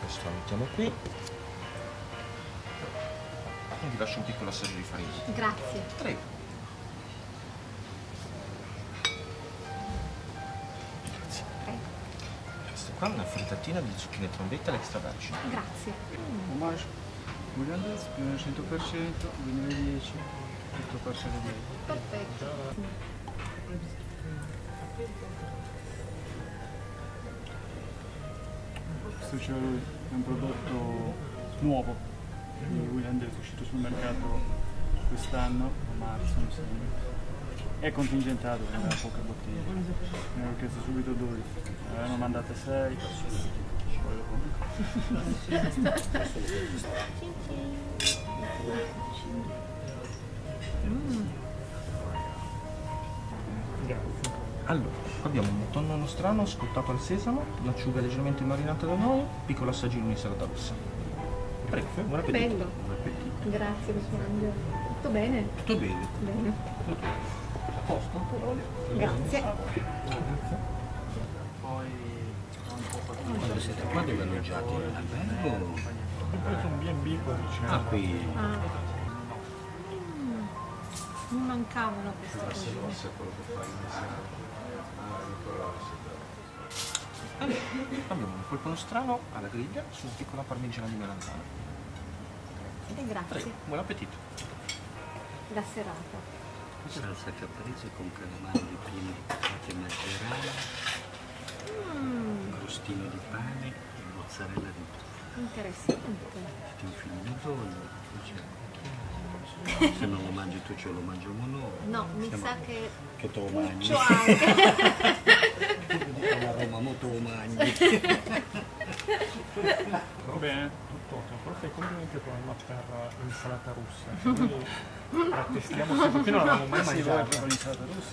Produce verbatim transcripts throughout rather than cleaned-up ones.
Questo lo mettiamo qui. E vi lascio un piccolo assaggio di farina. Grazie. Prego. Grazie. Prego. Questa qua è una frittatina di zucchine trombetta all'extravergine. Grazie. Omaggio. Bugliandez, più cento per cento, duemiladieci, tutto parcelle dieci. Perfetto. Questo c'è lui, è un prodotto nuovo di Bugliandez, uscito sul mercato quest'anno, a marzo mi sembra. È contingentato, quindi aveva poche bottiglie. Ne ho chiesto subito dodici, ne avevano mandate sei. Poi dopo. Allora, qua abbiamo un tonno nostrano scottato al sesamo, un'acciuga leggermente marinata d'olio, piccolo assaggino di insalata russa. Prego, buon appetito. Bello. Buon appetito. Grazie, Luciano. Tutto bene? Tutto bene. Bene. A posto? Grazie. Quando siete qua dove alloggiate? In albergo? Ho preso un B and B qua vicino. Ah, qui. Ah. Mm. Mi mancavano queste cose. Allora, abbiamo un polpo nostrano alla griglia su una piccola parmigiana di melanzana. E grazie. Prego, buon appetito. La serata. Salsa caprese con calamari prima di margerana, Mm. crostino di pane e mozzarella di bufala. Interessante. Ti infili nel rollo, se non lo mangi tu ce lo mangiamo noi. No, mi Siamo- sa che Che te lo mangi. c'ho anche. A Roma mo te lo mangi. Va bene, tutto ottimo, però fai complimenti al programma per l'insalata russa. Quindi la testiamo sempre, qui non l'avevamo mai mangiata. Per l'insalata russa?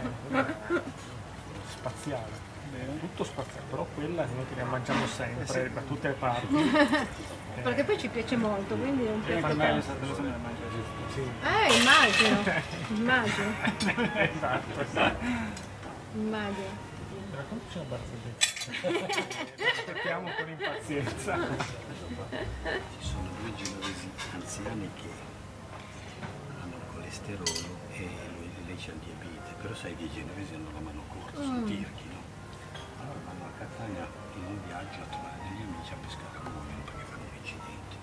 Spaziale. Bene. Tutto spaziale, però quella che noi che la mangiamo sempre, da tutte le parti. Perché poi ci piace molto, quindi è un Per piatto me che... l'insalata russa me la mangio giusto. Sì. Eh, immagino. Immagino. Esatto, esatto. Immagino. Raccontaci una barzelletta. Aspettiamo con impazienza. Ci sono due genovesi anziani che hanno il colesterolo e lui, lei c'ha il diabete, però sai che i genovesi hanno la mano corta, sono tirchi, no? Allora vanno a Catania in un viaggio a trovare degli amici a pescare, muoiono perché fanno un incidente.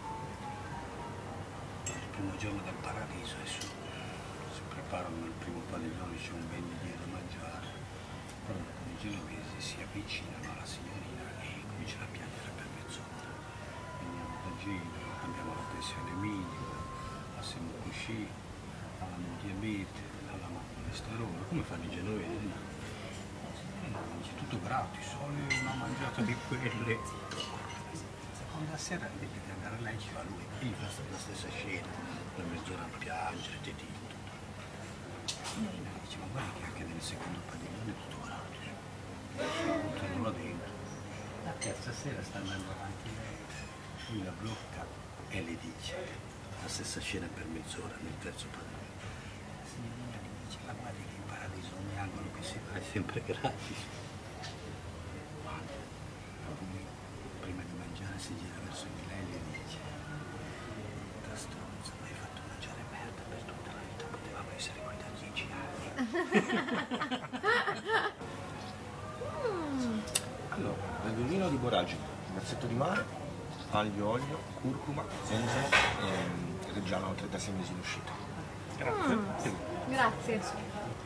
Il primo giorno del paradiso e su, si preparano nel primo padiglione, c'è un ben di da mangiare, però i genovesi si avvicinano alla signorina e cominciano a piangere per mezz'ora. Veniamo da Genova, abbiamo la tensione minima, passiamo così, hanno il diabete, hanno il colesterolo, come fanno i genovesi? C'è tutto gratis, solo una mangiata di quelle. Seconda sera invece di andare lei ci va lui, e gli fa la stessa scena, per mezz'ora a piangere, ti dico. Signorina dice, ma guarda che anche nel secondo padiglione è tutto gratis. Buttano là dentro. La terza sera sta andando avanti lei, lui la blocca e le dice la stessa scena per mezz'ora nel terzo padiglione. La signorina gli dice, ma guardi che in paradiso ogni angolo che si fa è sempre gratis. Lui, prima di mangiare, si gira verso di lei e le dice, da stronza, mi hai fatto mangiare merda per tutta la vita, potevamo essere qui da dieci anni. Mm. Allora, l'albumino di boragine, versetto di mare, aglio, olio, curcuma, zenzero e reggiano a trentasei mesi in uscita. Grazie. Prego. Grazie.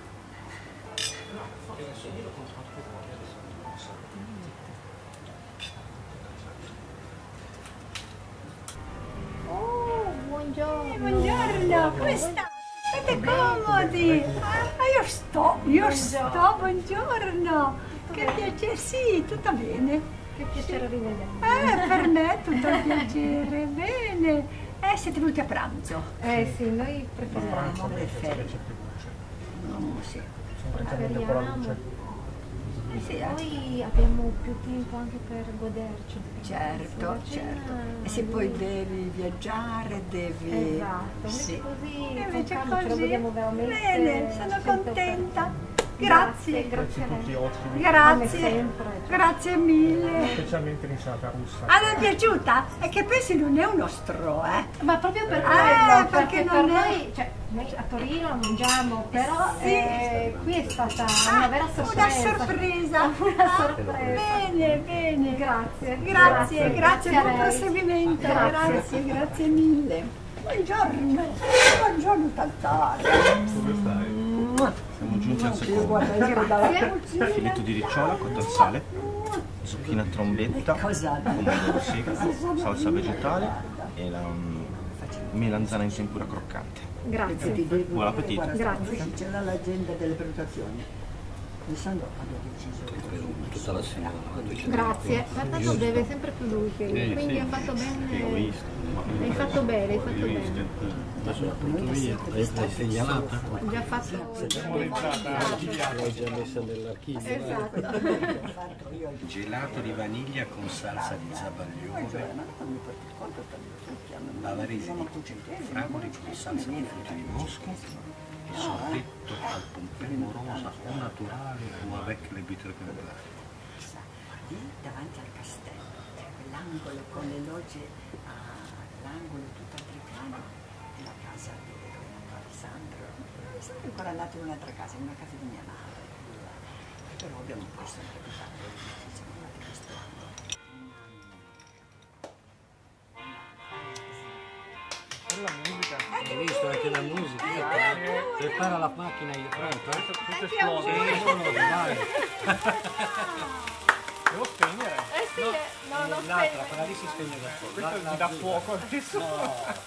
Oh, buongiorno. Buongiorno, come state? State comodi? Ah, io sto, io sto, buongiorno. Che piacere, sì, tutto bene. Che piacere rivedervi. Eh, per me tutto un piacere, bene. Eh, siete venuti a pranzo? Eh sì, noi preferiamo. Perfetto. No, sì. Preferiamo. Eh, sì, eh. Poi abbiamo più tempo anche per goderci. Certo, La cena certo. E se poi devi viaggiare, devi... Esatto, invece Sì. così, E invece con calma ce lo così, godiamo veramente. bene, sono senza contenta. Grazie. Grazie a tutti lei. ottimi, Come Grazie. sempre. Grazie mille. specialmente l'insalata russa. Ah, le è piaciuta? È che pensi non è uno stro, eh? Ma proprio per Eh, quello, perché perché non per è- noi, cioè, noi a Torino la mangiamo, però Sì. eh, qui è stata una vera sorpresa. Una sorpresa. Una Ah, sorpresa. Bene, bene. Grazie. Grazie, grazie, a buon lei. proseguimento. Grazie. Grazie, grazie mille. Buongiorno. Buongiorno Taltare. Siamo giunti al secondo. Grazie. Filetto di ricciola cotto al sale, zucchina a trombetta, pomodoro secco, salsa vegetale e la mm, melanzana in tempura croccante. Grazie. Buon appetito. Grazie. C'è l'agenda delle prenotazioni. Alessandro ha deciso Tutta la signora. Grazie. Ma tanto beve sempre più lui che io, quindi ha fatto bene. Hai fatto bene, hai fatto bene. Adesso la porto via. L'hai segnalata? Ho già fatto. L'hai già messa nell'archivio. Esatto. Gelato di vaniglia con salsa di zabaglione, bavarese di fragole con salsa di frutti di bosco, e sorbetto al pompelmo rosa o naturale o avec le bitter cannellari. lì davanti al castello, c'è quell'angolo con le logge all'angolo tutto africano, è la casa dove è nato Alessandro. Siamo ancora andati in un'altra casa, in una casa di mia madre, però abbiamo poi sempre abitato, siamo andati questo anno. La musica. Hai visto anche la musica? Io prepara la macchina io pronto? Tutto esplode. Sì, no, no, vai. Devo spegnere. Eh sì, eh, no, non L'altra, quella lì si spegne da sola. Questo La- gli la dà azzurra. fuoco adesso. No.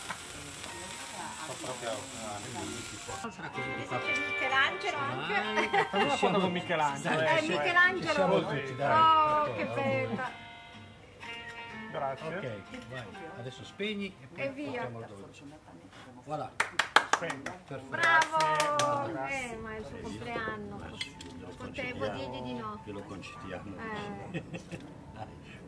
Fa proprio ah, sarà così di fatto. C'è Michelangelo anche. Fammi una foto con Michelangelo. Eh, eh, Ci Michelangelo. siamo tutti, dai. Oh, Ok, che allora. bella. Grazie. Ok, vai. Adesso spegni e poi E via. portiamo il dolce. Voilà. Spegno. Perfetto. Bravo! Grazie. Eh, ma è il suo compleanno. Potevo dirgli di no. Glielo concediamo. Eh. Dai.